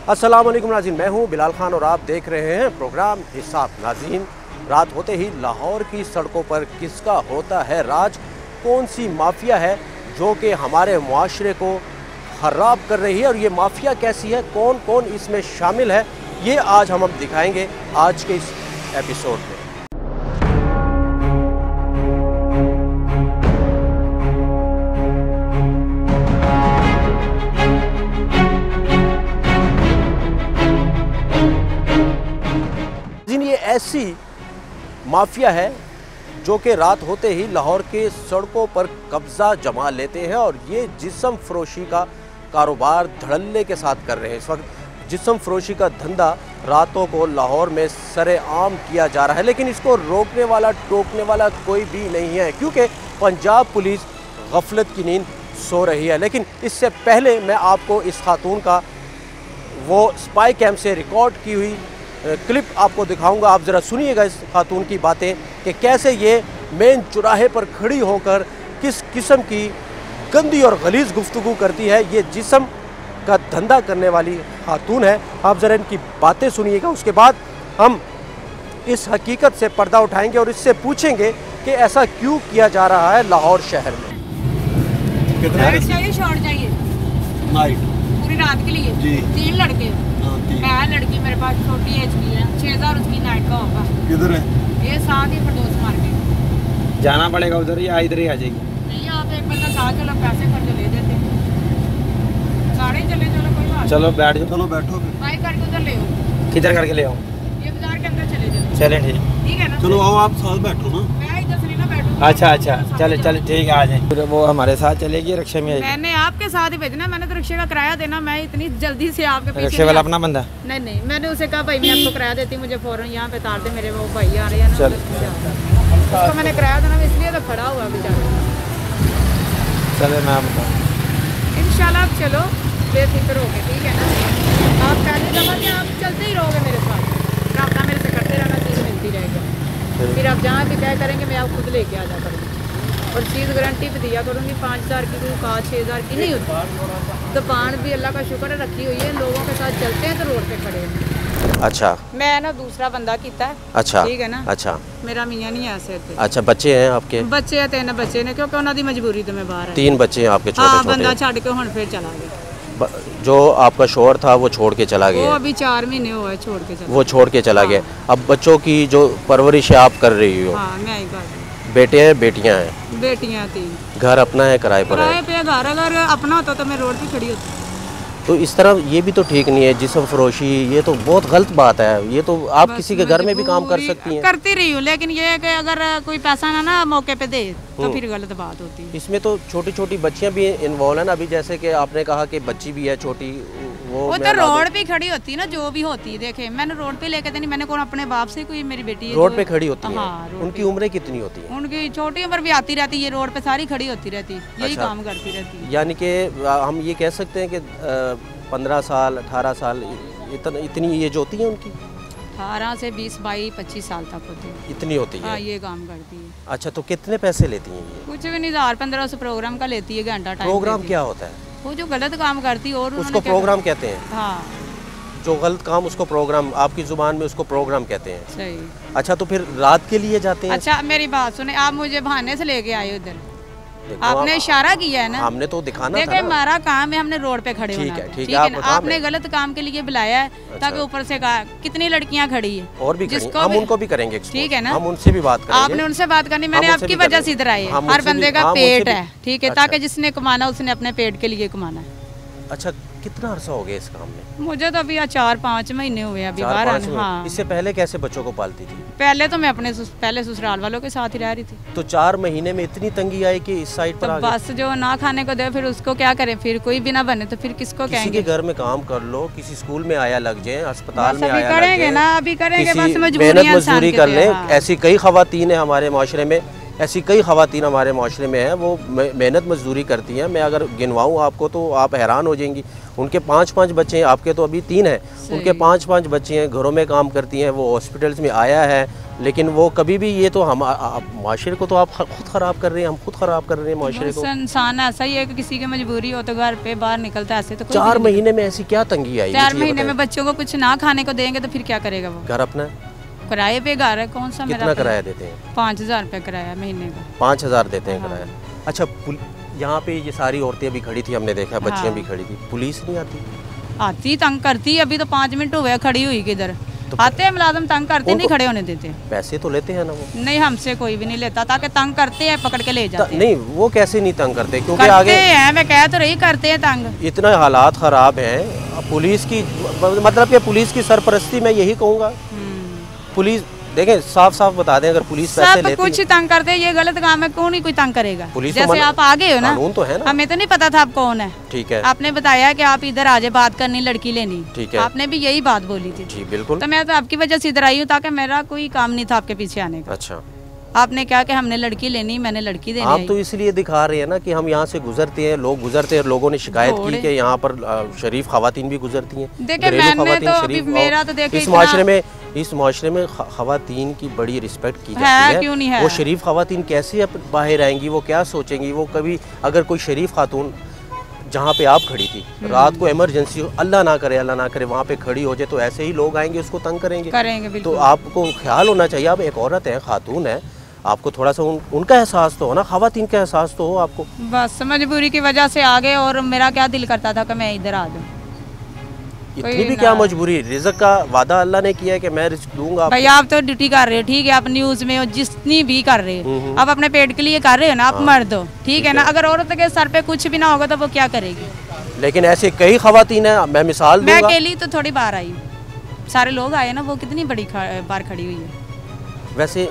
अस्सलाम वालेकुम नाज़रीन, मैं हूं बिलाल खान और आप देख रहे हैं प्रोग्राम हिसाब। नाज़रीन, रात होते ही लाहौर की सड़कों पर किसका होता है राज? कौन सी माफिया है जो कि हमारे मुआशरे को ख़राब कर रही है और ये माफिया कैसी है, कौन कौन इसमें शामिल है, ये आज हम दिखाएंगे आज के इस एपिसोड में। ये ऐसी माफिया है जो कि रात होते ही लाहौर के सड़कों पर कब्जा जमा लेते हैं और ये जिस्म फरोशी का कारोबार धड़ल्ले के साथ कर रहे हैं। इस वक्त जिस्म फरोशी का धंधा रातों को लाहौर में सरेआम किया जा रहा है, लेकिन इसको रोकने वाला टोकने वाला कोई भी नहीं है क्योंकि पंजाब पुलिस गफलत की नींद सो रही है। लेकिन इससे पहले मैं आपको इस खातून का वो स्पाई कैम से रिकॉर्ड की हुई क्लिप आपको दिखाऊंगा। आप ज़रा सुनिएगा इस खातून की बातें कि कैसे ये मेन चौराहे पर खड़ी होकर किस किस्म की गंदी और गलीज़ गुफ्तगू करती है। ये जिस्म का धंधा करने वाली खातून है। आप ज़रा इनकी बातें सुनिएगा, उसके बाद हम इस हकीकत से पर्दा उठाएंगे और इससे पूछेंगे कि ऐसा क्यों किया जा रहा है लाहौर शहर में। कितना चाहिए? शॉर्ट चाहिए नाइट पूरी रात के लिए जी। 3 लड़के है, लड़की मेरे पास छोटी एज की है, 6000 उसकी नाइट का होगा। किधर है ये? साथ ही फरदौस मार्केट जाना पड़ेगा उधर या इधर ही आ जाएगी? नहीं, आप एक बंदा साथ चलो, पैसे खर्च ले देते सारे चले। चलो कोई बात, चलो बैठ जाओ। चलो बैठो, बाइक करके उधर ले आओ। किधर करके ले आओ? ये बाजार के अंदर चले जाओ। चले ठीक है ना? चलो आओ, आप साथ बैठो ना। मैं इधर से ना बैठूं। अच्छा चले ठीक है, आ जाए। वो हमारे साथ चलेगी, रिक्शे में? मैंने आपके साथ ही भेजना, मैंने तो रिक्शे का किराया देना, मैं इतनी जल्दी से आपके पीछे। रिक्शे वाला अपना बंदा? नहीं, मैंने उसे कहा भाई मैं आपको किराया देती, मुझे फौरन यहाँ पे तार दे, मेरे वो भाई आ रहे हैं ना, उसको मैंने किराया देना, इसलिए तो खड़ा हुआ बेचारा। चले मैं इंशाल्लाह आप चलो, बेफिक्र हो गए, ठीक है ना? आप पहले दफा कि आप चलते ही रहोगे मेरे साथ, रब्ता मेरे से करते रहना, चीज़ मिलती रहेगी। फिर आप जहाँ भी तय करेंगे मैं आप खुद लेके आ जा करूँगी और चीज़ गारंटी भी दिया करूँगी। 5000 की कोई कहा 6000 की नहीं होती। दुकान भी अल्लाह का शुक्र है रखी हुई है, लोगों के साथ चलते हैं तो रोड पे खड़े हैं। अच्छा, मैं ना दूसरा बंदा किया है। अच्छा, ठीक है ना? अच्छा, मेरा मियाँ नहीं है ऐसे। अच्छा, बच्चे हैं आपके? बच्चे हैं, 3 बच्चे ने, क्योंकि उन्होंने मजबूरी तो मैं बाहर है। 3 बच्चे हैं आपके छोटे छोटे? बंदा छड़ के हुण फिर चला गया। जो आपका शोहर था वो छोड़ के चला गया? वो अभी 4 महीने हुए छोड़ के चला। वो छोड़ के चला गया। अब बच्चों की जो परवरिश है आप कर रही हो? हाँ, मैं ही कर रही हूँ। बेटे हैं बेटियां हैं? बेटियां 3। घर अपना है किराए पर है? किराए पे घर, अगर अपना होता तो मैं रोड पे खड़ी होती। तो इस तरह ये भी तो ठीक नहीं है, जिस्म फरोशी, ये तो बहुत गलत बात है। ये तो आप किसी के घर में भी काम कर सकती हैं। करती रही हूँ, लेकिन ये है कि अगर कोई पैसा ना मौके पे दे तो फिर गलत बात होती है। इसमें तो छोटी छोटी बच्चियां भी इन्वॉल्व है ना। अभी जैसे कि आपने कहा कि बच्ची भी है छोटी, वो तो रोड पे खड़ी होती है ना, जो भी होती है। देखे, मैंने रोड पे लेके नहीं, मैंने कौन अपने बाप से, कोई मेरी बेटी है रोड पे खड़ी होती है। हाँ, उनकी उम्र कितनी होती है? उनकी छोटी उम्र भी आती रहती है, रोड पे सारी खड़ी होती रहती है, यही काम करती रहती है। यानी कि हम ये कह सकते हैं कि 15 साल 18 साल इतनी एज होती है उनकी? 18 से 20 22 25 साल तक होती है। इतनी होती है? हाँ, ये काम करती है। अच्छा, तो कितने पैसे लेती हैं ये? कुछ भी नहीं, 1000-1500 प्रोग्राम का लेती है, घंटा टाइम। प्रोग्राम क्या होता है? वो जो गलत काम करती है और उसको प्रोग्राम कहते हैं? हाँ, जो गलत काम उसको प्रोग्राम, आपकी जुबान में उसको प्रोग्राम कहते हैं। सही। अच्छा, तो फिर रात के लिए जाते हैं? अच्छा, मेरी बात सुने, आप मुझे बहाने से लेके आए उधर, आपने इशारा किया है ना, हमने तो दिखाना था ना। हमारा काम है, हमने रोड पे खड़े होना। ठीक है ना? आपने गलत काम के लिए बुलाया है। अच्छा। ताकि ऊपर से कहा कितनी लड़कियां खड़ी है और भी खड़ी, हम उनको भी करेंगे, ठीक है ना? हम उनसे भी बात करेंगे। आपने उनसे बात करनी, मैंने आपकी वजह से इधर आई है। हर बंदे का पेट है, ठीक है? ताकि जिसने कमाना उसने अपने पेट के लिए कमाना है। अच्छा, कितना अरसा हो गया इस काम में? मुझे तो अभी 4-5 महीने हुए अभी बाहर। हाँ। इससे पहले कैसे बच्चों को पालती थी? पहले तो मैं अपने पहले ससुराल वालों के साथ ही रह रही थी। तो 4 महीने में इतनी तंगी आई कि इस साइड पर तो बस जो ना खाने को दे फिर उसको क्या करें, फिर कोई भी ना बने तो फिर किसको कहेंगे? किसी के घर में काम कर लो, किसी स्कूल में आया लग जाए, अस्पताल में आया करेंगे ना, अभी करेंगे, बस मजदूरी कर ले। ऐसी कई खवातीन है हमारे माशरे में, ऐसी कई खवातीन हमारे माशरे में हैं, वो मेहनत मजदूरी करती हैं। मैं अगर गिनवाऊँ आपको तो आप हैरान हो जाएंगी। उनके 5-5 बच्चे हैं, आपके तो अभी 3 हैं, उनके 5-5 बच्चे हैं, घरों में काम करती हैं, वो हॉस्पिटल्स में आया है, लेकिन वो कभी भी ये तो हम माशरे को तो आप खुद ख़राब कर रहे हैं, हम खुद ख़राब कर रहे हैं माशरे को। इंसान ऐसा ही है कि किसी की मजबूरी हो तो घर पे बाहर निकलता है, ऐसे तो 4 महीने में ऐसी क्या तंगी आई? 4 महीने में बच्चों को कुछ ना खाने को देंगे तो फिर क्या करेगा वो? घर अपना किराए पे घर है, कौन सा? कितना किराया देते हैं? 5000 रुपये किराया महीने का। 5000 देते हैं किराया। अच्छा, यहाँ पे ये सारी औरतें भी खड़ी थी, हमने देखा बच्चियाँ भी खड़ी थी, पुलिस नहीं आती? आती, तंग करती। अभी तो 5 मिनट हुए खड़ी हुई किधर, आते हैं मुलाजिम, तंग करते, नहीं खड़े होने देते। पैसे तो लेते हैं ना वो? नहीं, हमसे कोई भी नहीं लेता, ताकि तंग करते हैं, पकड़ के ले जाते हैं। नहीं, वो कैसे नहीं तंग करते? क्योंकि करते आगे हैं, मैं कह तो रही, करते हैं तंग। इतना हालात खराब हैं पुलिस की, मतलब कि पुलिस की सरपरस्ती मैं यही कहूँगा। पुलिस देखें, साफ साफ बता दें, अगर पुलिस पैसे लेती है, कुछ तंग करते हैं, ये गलत काम है, क्यों नहीं कोई तंग करेगा? पुलिस जैसे आप आगे हो ना, कानून तो है ना, हमें तो नहीं पता था आप कौन है। ठीक है, आपने बताया कि आप इधर आजे बात करनी, लड़की लेनी, ठीक है, आपने भी यही बात बोली थी। जी बिल्कुल। तो मैं तो आपकी वजह से इधर आई हूँ, ताकि मेरा कोई काम नहीं था आपके पीछे आने का। अच्छा, आपने कहा कि हमने लड़की लेनी, मैंने लड़की देनी। आप तो इसलिए दिखा रहे हैं ना कि हम यहाँ से गुजरते हैं, लोग गुजरते हैं, लोगों ने शिकायत की कि यहाँ पर शरीफ खवातीन भी गुजरती हैं। देखिए, मैंने तो अभी मेरा तो देखिए, इस माशरे में खवातीन की बड़ी रिस्पेक्ट की जाती है। क्यों नहीं है? वो शरीफ खवातीन कैसे बाहर आएंगी, वो क्या सोचेंगी? वो कभी अगर कोई शरीफ खातून जहाँ पे आप खड़ी थी, रात को इमरजेंसी हो, अल्लाह ना करे वहाँ पे खड़ी हो जाए, तो ऐसे ही लोग आएंगे, उसको तंग करेंगे। तो आपको ख्याल होना चाहिए, आप एक औरत है, खातून है, आपको थोड़ा सा उनका एहसास तो हो ना, खवातीन का एहसास तो हो आपको। बस मजबूरी की वजह से आ गए, और मेरा क्या दिल करता था कि मैं इधर आ जाऊँ। इतनी भी क्या मजबूरी? रिज़्क का वादा अल्लाह ने किया है कि मैं रिज़्क दूंगा। भाई आप तो ड्यूटी कर रहे हो, ठीक है, आप न्यूज़ में हो, जितनी भी कर रहे हो, आप अपने पेट के लिए कर रहे हो ना, आप मर्द हो, ठीक है ना। अगर औरत के सर पे कुछ भी ना होगा तो वो क्या करेगी? लेकिन ऐसे कई खवातीन हैं, मैं मिसाल दूंगा। मैं अकेली तो थोड़ी बार आई, सारे लोग आए ना, वो कितनी बड़ी बार खड़ी हुई है। वैसे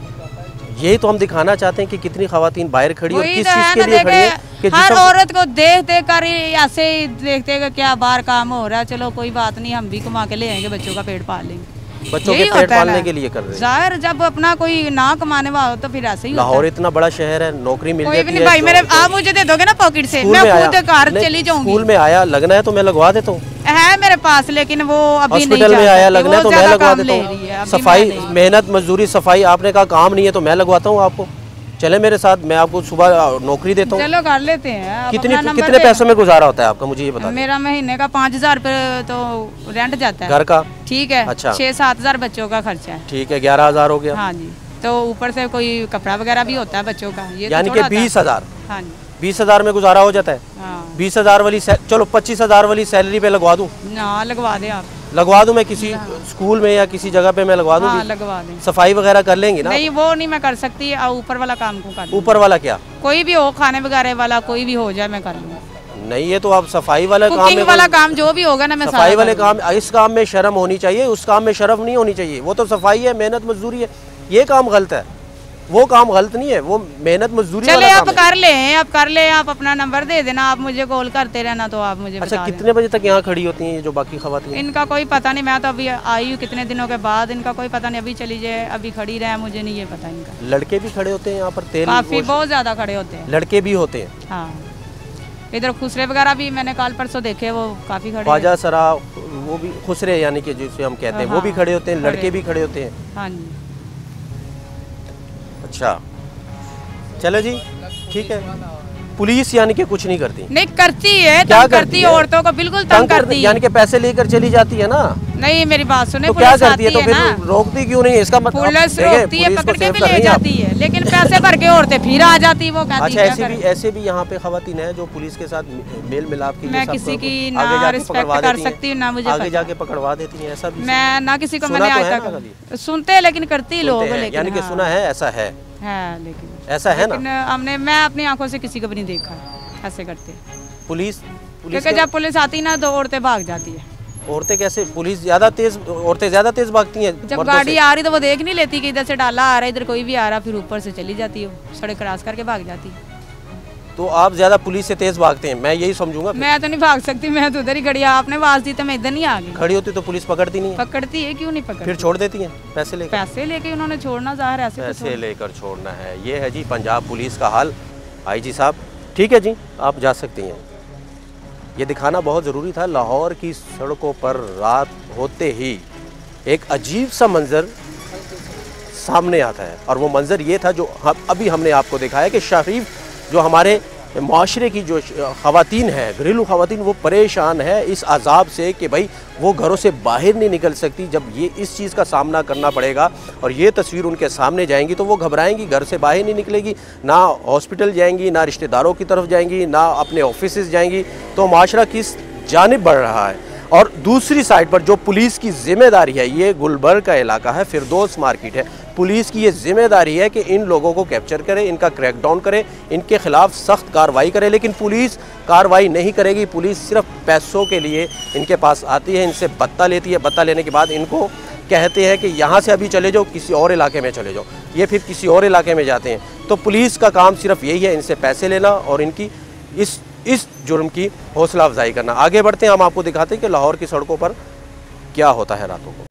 यही तो हम दिखाना चाहते हैं कि कितनी खवातीन बाहर खड़ी और किस चीज के लिए खड़ी है कि हर औरत को देख देख कर ऐसे ही देखते हैं क्या बाहर काम हो रहा है, चलो कोई बात नहीं, हम भी कमा के ले आएंगे, बच्चों का पेट पाल लेंगे। बच्चों के पेट पालने के लिए कर रहे हैं। जाहिर, जब अपना कोई ना कमाने वाला हो तो फिर ऐसे ही होता है। लाहौर इतना बड़ा शहर है, नौकरी मिल जाती है। भाई मेरे आप मुझे दे दोगे ना पॉकेट से, मैं खुद कार चली जाऊंगी। स्कूल में आया लगना है तो मैं लगवा देता हूँ, है मेरे पास, लेकिन वो अभी नहीं हॉस्पिटल में आया लगना है तो मैं लगवा देता हूँ। सफाई, मेहनत, मजदूरी, सफाई, आपने कहा काम नहीं है तो मैं लगवाता हूँ आपको। चले मेरे साथ, मैं आपको सुबह नौकरी देता हूँ। चलो कर लेते हैं। कितने पैसों में गुजारा होता है आपका, मुझे ये बताओ? मेरा महीने का 5000 रुपये तो रेंट जाता है घर का, ठीक है। अच्छा, 6-7 हजार बच्चों का खर्चा है, ठीक है, 11,000 हो गया। हाँ जी, तो ऊपर से कोई कपड़ा वगैरह भी होता है बच्चों का, ये यानी कि 20,000। हाँ जी, 20,000 में गुजारा हो जाता है। हाँ। 20,000 वाली, चलो 25,000 वाली सैलरी पे लगवा दूँ ना? लगवा दें आप। लगवा दूं मैं किसी स्कूल में या किसी जगह पे मैं लगवा दूंगी। हाँ, लगवा दें। सफाई वगैरह कर लेंगी ना? नहीं, वो नहीं मैं कर सकती, ऊपर वाला काम को कर। ऊपर वाला क्या? कोई भी हो, खाने वगैरह वाला कोई भी हो जाए मैं कर लूँगी। नहीं, ये तो आप सफाई वाला काम वाला काम जो भी होगा ना, मैं सफाई वाले काम, इस काम में शर्म होनी चाहिए, उस काम में शर्म नहीं होनी चाहिए। वो तो सफाई है, मेहनत मजदूरी है, ये काम गलत है। वो काम गलत नहीं है, वो मेहनत मजदूरी वाला काम है। आप कर ले, आप अपना नंबर दे देना, आप मुझे कॉल करते रहना, तो आप मुझे अच्छा, कितने बजे तक यहाँ खड़ी होती हैं जो बाकी खवातीन? इनका कोई पता नहीं, मैं तो अभी आई हूँ कितने दिनों के बाद, इनका कोई पता नहीं, अभी चली जाए, अभी खड़ी रहे, मुझे नहीं ये पता इनका। लड़के भी खड़े होते हैं यहाँ पर? तेल काफी, बहुत ज्यादा खड़े होते हैं। लड़के भी होते हैं? हाँ, इधर खुसरे वगैरह भी मैंने कल परसों देखे, वो काफी खड़े। ख्वाजा सरा, वो भी खुसरे यानी कि जिसे हम कहते हैं, वो भी खड़े होते हैं, लड़के भी खड़े होते हैं। हाँ जी। अच्छा, चलो जी, ठीक है। पुलिस यानी कि कुछ नहीं करती? नहीं करती है, क्या करती है? औरतों को बिल्कुल तंग करती है। यानी कि पैसे लेकर चली जाती है ना? नहीं, मेरी बात सुने, तो क्या करती है? तो फिर रोकती क्यों नहीं? इसका मतलब पुलिस रोकती है, पकड़ के भी ले जाती है, लेकिन पैसे भर के औरतें फिर आ जाती, वो कहती है। अच्छा, ऐसे भी यहाँ पे खवातीन है जो पुलिस के साथ मेल मिलाप की, मैं किसी की ना रिस्पेक्ट कर सकती हूँ ना मुझे आगे जाके पकड़वा देती है, ऐसा भी? मैं ना किसी को, मैंने आज तक सुनते हैं, लेकिन करती लोग, यानी कि सुना है, ऐसा है, लेकिन ऐसा है ना? मैं अपनी आंखों से किसी को भी नहीं देखा ऐसे करते। पुलिस क्योंकि जब पुलिस आती ना तो औरतें भाग जाती है। औरतें कैसे? पुलिस ज्यादा तेज, औरतें ज्यादा तेज भागती हैं। जब गाड़ी आ रही तो वो देख नहीं लेती कि इधर से डाला आ रहा है, इधर कोई भी आ रहा, फिर ऊपर से चली जाती है, सड़क क्रॉस करके भाग जाती है। तो आप ज्यादा पुलिस से तेज भागते हैं, मैं यही समझूंगा? मैं तो नहीं भाग सकती, मैं तो उधर ही खड़ी, आपने आवाज दी तो मैं इधर नहीं आ गई। खड़ी होती तो पुलिस पकड़ती नहीं? पकड़ती है, क्यों नहीं पकड़ती? फिर छोड़ देती है पैसे लेकर? पैसे लेके उन्होंने छोड़ना, जाहिर ऐसे पैसे लेकर छोड़ना है। ये है जी पंजाब पुलिस का हाल। IG साहब, ठीक है जी, आप जा सकती हैं। ये दिखाना बहुत ज़रूरी था। लाहौर की सड़कों पर रात होते ही एक अजीब सा मंजर सामने आता है। और वो मंज़र ये था जो अभी हमने आपको दिखाया कि शरीफ जो हमारे माशरे की जो ख़वातीन हैं, घरेलू ख़वातीन, वो परेशान है इस अज़ाब से कि भाई वो घरों से बाहर नहीं निकल सकती। जब ये इस चीज़ का सामना करना पड़ेगा और ये तस्वीर उनके सामने जाएंगी तो वो घबराएंगी, घर से बाहर नहीं निकलेगी, ना हॉस्पिटल जाएंगी, ना रिश्तेदारों की तरफ जाएंगी, ना अपने ऑफिस जाएंगी। तो माशरा किस जानिब बढ़ रहा है। और दूसरी साइड पर जो पुलिस की ज़िम्मेदारी है, ये गुलबर्ग का इलाका है, फिरदौस मार्केट है, पुलिस की ये ज़िम्मेदारी है कि इन लोगों को कैप्चर करे, इनका क्रैकडाउन करे, इनके ख़िलाफ़ सख्त कार्रवाई करे। लेकिन पुलिस कार्रवाई नहीं करेगी। पुलिस सिर्फ पैसों के लिए इनके पास आती है, इनसे बत्ता लेती है, बत्ता लेने के बाद इनको कहते हैं कि यहाँ से अभी चले जाओ, किसी और इलाके में चले जाओ। ये फिर किसी और इलाके में जाते हैं। तो पुलिस का काम सिर्फ यही है, इनसे पैसे लेना और इनकी इस जुर्म की हौसला अफजाई करना। आगे बढ़ते हैं, हम आपको दिखाते हैं कि लाहौर की सड़कों पर क्या होता है रातों को।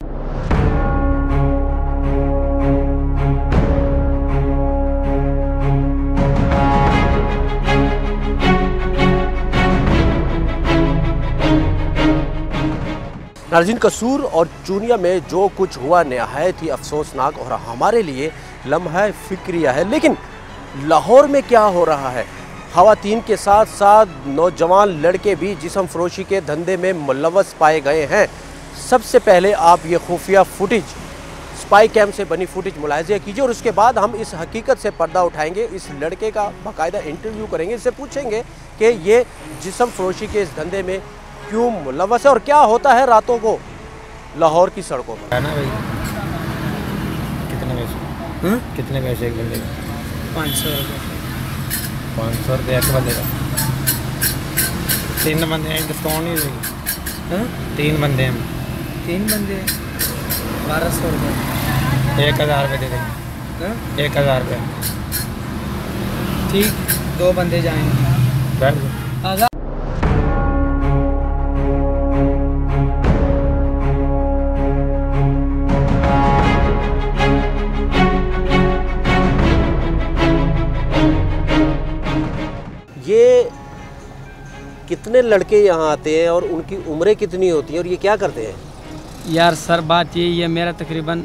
नाज़रीन, कसूर और चूनिया में जो कुछ हुआ नहायत ही अफसोसनाक और हमारे लिए लम्हा फिक्रिया है। लेकिन लाहौर में क्या हो रहा है? ख़वातीन के साथ साथ नौजवान लड़के भी जिस्म फरोशी के धंधे में मुलव्वस पाए गए हैं। सबसे पहले आप ये खुफिया फुटेज, स्पाई कैम से बनी फुटेज मुलाहिज़ा कीजिए और उसके बाद हम इस हकीकत से पर्दा उठाएंगे। इस लड़के का बाकायदा इंटरव्यू करेंगे, इससे पूछेंगे कि ये जिस्म फरोशी के इस धंधे में क्यों मुलव्वस है और क्या होता है रातों को लाहौर की सड़कों पर। है ना भाई, कितने पैसे एक बंदे का? 500 रुपये। 500 रुपये एक बंदे का? 3 बंदे हैं, डिस्काउंट नहीं देगी? 3 बंदे हैं। 3 बंदे 1200 रुपये। 1000 रुपये दे देंगे। 1000 रुपये। ठीक, 2 बंदे जाएंगे। बैठ जाओ। ये कितने लड़के यहाँ आते हैं और उनकी उम्रें कितनी होती हैं और ये क्या करते हैं? यार सर बात यही है, मेरा तकरीबन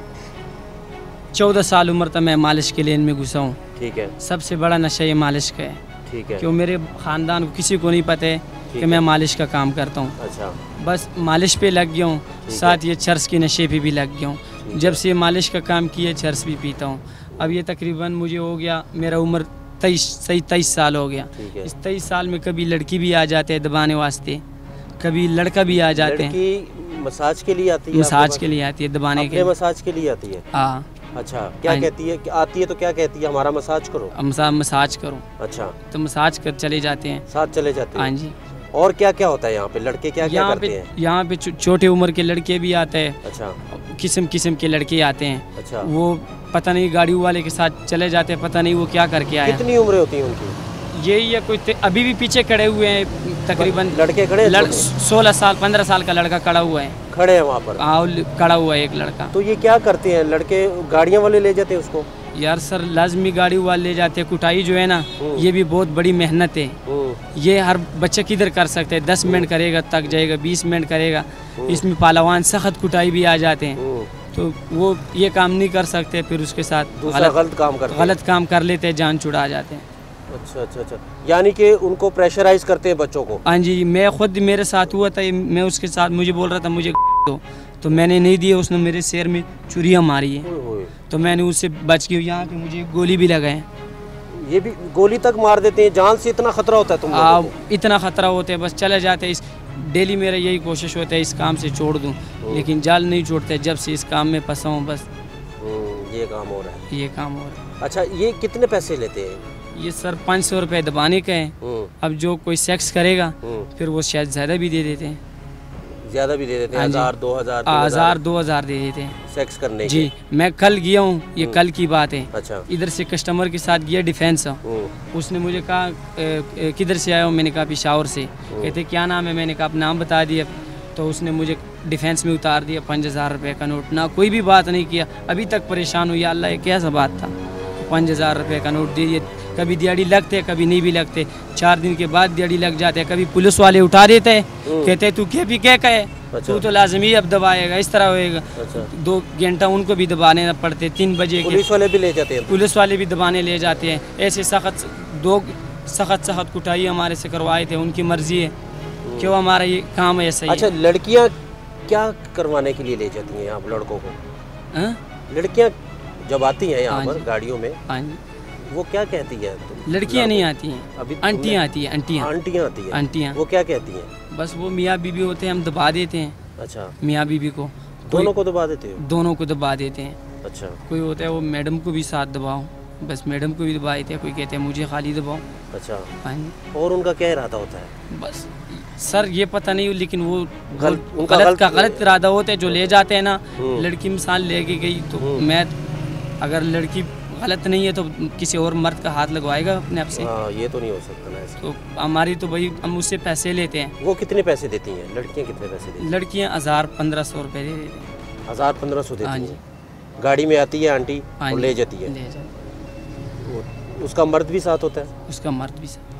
14 साल उम्र तक मैं मालिश के लिए इनमें घुसा हूँ। ठीक है। सबसे बड़ा नशा ये मालिश का है। ठीक है। क्यों मेरे ख़ानदान को किसी को नहीं पता है कि मैं मालिश का काम करता हूँ। अच्छा। बस मालिश पे लग गया हूँ, साथ ये चर्स की नशे पे भी लग गया हूँ। जब से मालिश का काम किया चर्स भी पीता हूँ। अब ये तकरीबन मुझे हो गया, मेरा उम्र 23 साल हो गया। इस 23 साल में कभी लड़की भी आ जाते हैं दबाने वास्ते, कभी लड़का भी आ जाते हैं। लड़की मसाज के लिए आती है? मसाज के लिए आती है, दबाने के लिए। मसाज के लिए आती है? हाँ। अच्छा, क्या कहती है? आती है तो क्या कहती है? हमारा मसाज करो। मसाज करो। अच्छा, तो मसाज कर चले जाते हैं, साथ चले जाते हैं। हाँ जी। और क्या क्या होता है यहाँ पे? लड़के क्या क्या करते हैं? यहाँ पे छोटे उम्र के लड़के भी आते हैं। अच्छा। किस्म किस्म के लड़के आते हैं। अच्छा। वो पता नहीं गाड़ी वाले के साथ चले जाते हैं, पता नहीं वो क्या करके आए। कितनी उम्र होती है उनकी? यही है कोई अभी भी पीछे खड़े हुए हैं तकरीबन लड़के खड़े 16 साल 15 साल का लड़का खड़ा हुआ है। खड़े हैं वहाँ पर? हाँ, खड़ा हुआ है एक लड़का। तो ये क्या करते हैं लड़के? गाड़ियाँ वाले ले जाते हैं उसको? यार सर लाजमी गाड़ी वाले ले जाते हैं। कुटाई जो है ना, ये भी बहुत बड़ी मेहनत है। ये हर बच्चा किधर कर सकते हैं? 10 मिनट करेगा तक जाएगा, 20 मिनट करेगा। इसमें पहलवान सख्त कुटाई भी आ जाते हैं, तो वो ये काम नहीं कर सकते। फिर उसके साथ गलत काम कर लेते हैं, जान छुड़ा जाते हैं। अच्छा अच्छा अच्छा, यानी कि उनको प्रेशराइज करते हैं बच्चों को? हाँ जी, मैं खुद मेरे साथ हुआ था। मैं उसके साथ, मुझे बोल रहा था मुझे दो, तो मैंने नहीं दिया। उसने मेरे सिर में चुरियाँ मारी है, तो मैंने उससे बच गई। यहाँ पे मुझे गोली भी लगाए। ये भी गोली तक मार देते हैं? जान से इतना खतरा होता है तुम लोगों को? इतना खतरा होता है, बस चले जाते हैं। डेली मेरा यही कोशिश होता है इस काम से छोड़ दूँ, लेकिन जाल नहीं छोड़ते। जब से इस काम में फंसा हूँ बस ये काम हो रहा है। ये काम हो रहा है। अच्छा, ये कितने पैसे लेते हैं? ये सर 500 रुपये दबाने का है। अब जो कोई सेक्स करेगा फिर वो शायद ज़्यादा भी दे देते हैं। ज़्यादा भी दे देते हैं? 1000 2000 2000 दे देते हैं सेक्स करने जी। मैं कल गया हूँ, ये कल की बात है। अच्छा। इधर से कस्टमर के साथ गया डिफेंस। उसने मुझे कहा किधर से आया हूँ? मैंने कहा पेशावर से। कहते क्या नाम है? मैंने कहा आप नाम बता दिया। तो उसने मुझे डिफेंस में उतार दिया 5000 रुपये का नोट। ना कोई भी बात नहीं किया, अभी तक परेशान हुई। अल्लाह ये कैसा बात था? 5000 रुपये का नोट दे दिए। कभी दिहाड़ी लगते कभी नहीं भी लगते। 4 दिन के बाद दिहाड़ी लग जाते, कभी पुलिस वाले उठा देते हैं, कहते तू क्या भी क्या कहे, तू तो लाजमी अब दबाएगा, इस तरह होएगा। 2 घंटा उनको भी दबाने पड़ते, 3 बजे पुलिस वाले भी ले जाते हैं, पुलिस वाले भी दबाने ले जाते हैं। ऐसे सख्त कुटाई हमारे से करवाए थे, उनकी मर्जी है, क्यों हमारा ये काम है ऐसा ही। अच्छा, लड़कियाँ क्या करवाने के लिए ले जाती हैं यहाँ लड़कों को? लड़कियाँ जब आती हैं यहाँ पर गाड़ियों में, वो क्या कहती है? लड़कियाँ नहीं आती हैं, अभी आंटियाँ आती हैं, आंटियाँ आती हैं, आंटियाँ। वो क्या कहती हैं? बस वो मियाँ बीबी होते हैं, हम दबा देते हैं। अच्छा, मियाँ बीबी को, दोनों को दबा देते हो? दोनों को दबा देते हैं। अच्छा, कोई होता है वो मैडम को भी साथ दबाओ, बस मैडम को भी दबा देते हैं, कोई कहते हैं मुझे खाली दबाओ। अच्छा, और उनका क्या इरादा होता है? बस सर ये पता नहीं, लेकिन वो गलत इरादा होता है जो ले जाते हैं ना। लड़की मिसाल लेके गई तो मैं, अगर लड़की गलत नहीं है तो किसी और मर्द का हाथ लगवाएगा अपने आप से? ये तो नहीं हो सकता ना ऐसे। तो हमारी तो भाई हम उससे पैसे लेते हैं। वो कितने पैसे देती हैं लड़कियाँ? कितने पैसे देती हैं? लड़कियाँ 1000-1500 रुपये दे देती हैं। 1000-1500 देती हैं? गाड़ी में आती है आंटी और ले जाती है? ले जाती। उसका मर्द भी साथ होता है? उसका मर्द भी साथ।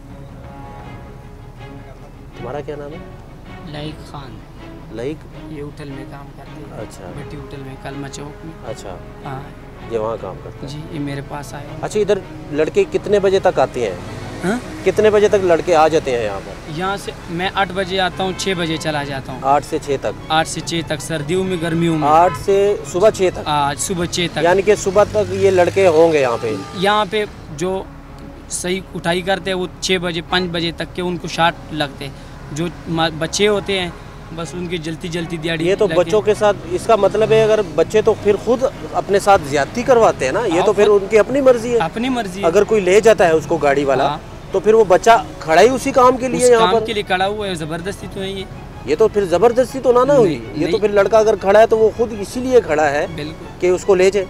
तुम्हारा क्या नाम है? लाइक खान। लाइक? ये होटल में काम करते हैं। अच्छा, भट्टी होटल में, कलमा चौक में। अच्छा, हाँ, ये वहाँ काम करते हैं? जी, ये मेरे पास आए। अच्छा, इधर लड़के कितने बजे तक आते हैं? हाँ? कितने बजे तक लड़के आ जाते हैं यहाँ पर? यहाँ से मैं 8 बजे आता हूँ, 6 बजे चला जाता हूँ। 8 से 6 तक? 8 से 6 तक, सर्दियों में, गर्मियों में। 8 से सुबह 6 तक? आज सुबह 6 तक, यानी कि सुबह तक ये लड़के होंगे यहाँ पे? यहाँ पे जो सही उठाई करते हैं वो 6 बजे 5 बजे तक के उनको शार्ट लगते। जो बच्चे होते हैं बस उनकी जल्दी दिहाड़ी। ये तो बच्चों के साथ, इसका मतलब है अगर बच्चे तो फिर खुद अपने साथ ज्यादती करवाते हैं ना, ये तो फिर उनकी अपनी मर्जी है। अपनी मर्जी। अगर कोई ले जाता है उसको गाड़ी वाला, तो फिर वो बच्चा खड़ा ही उसी काम के लिए यहाँ पर के लिए खड़ा हुआ है, जबरदस्ती तो है ये तो फिर जबरदस्ती तो ना हुई। ये तो फिर लड़का अगर खड़ा है तो वो खुद इसीलिए खड़ा है कि उसको ले जाए,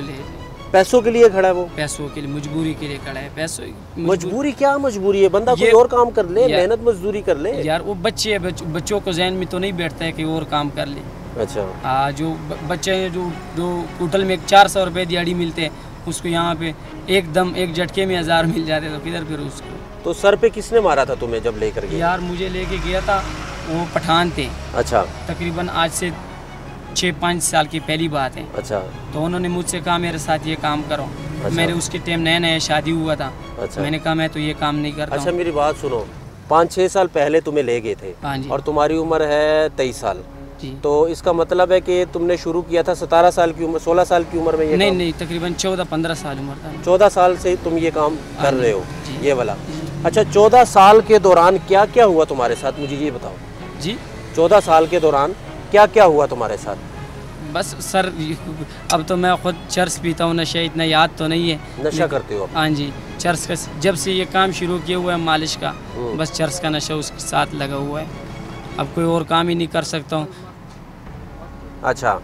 पैसों के लिए खड़ा है, वो पैसों के लिए, मजबूरी के लिए खड़ा है। पैसों मजबूरी क्या मजबूरी है? बंदा कोई और काम कर ले, मेहनत मजदूरी कर ले यार। वो बच्चे है, बच्चों को जहन में तो नहीं बैठता है कि और काम कर ले। अच्छा, हाँ, जो बच्चे हैं जो होटल में 400 रुपये दिहाड़ी मिलते हैं, उसको यहाँ पे एक झटके में 1000 मिल जाते, तो किधर फिर उसको। तो सर पे किसने मारा था तुम्हें जब लेकर गया? यार मुझे लेके गया था, वो पठान थे। अच्छा, तकरीबन आज से 6-5 साल की पहली बात है। अच्छा, तो उन्होंने मुझसे कहा मेरे साथ ये काम करो। अच्छा। मेरे उसके टाइम नया शादी हुआ था। अच्छा। मैंने कहा मैं तो ये काम नहीं करता। अच्छा, मेरी बात सुनो, 5-6 साल पहले तुम्हें ले गए थे। हाँ जी। और तुम्हारी उम्र है 23 साल जी। तो इसका मतलब है कि तुमने शुरू किया था 17 साल की उम्र, 16 साल की उम्र में ये? नहीं, तकरीबन 14-15 साल उम्र था। 14 साल से तुम ये काम कर रहे हो, ये वाला? अच्छा, 14 साल के दौरान क्या क्या हुआ तुम्हारे साथ, मुझे ये बताओ जी। 14 साल के दौरान क्या क्या हुआ तुम्हारे साथ? बस सर, अब तो मैं खुद चर्स पीता हूँ, नशा इतना याद तो नहीं है। नशा करते हो? हाँ जी, चर्स का जब से ये काम शुरू किया हुआ है मालिश का, बस चर्स का नशा उसके साथ लगा हुआ है। अब कोई और काम ही नहीं कर सकता हूँ। अच्छा,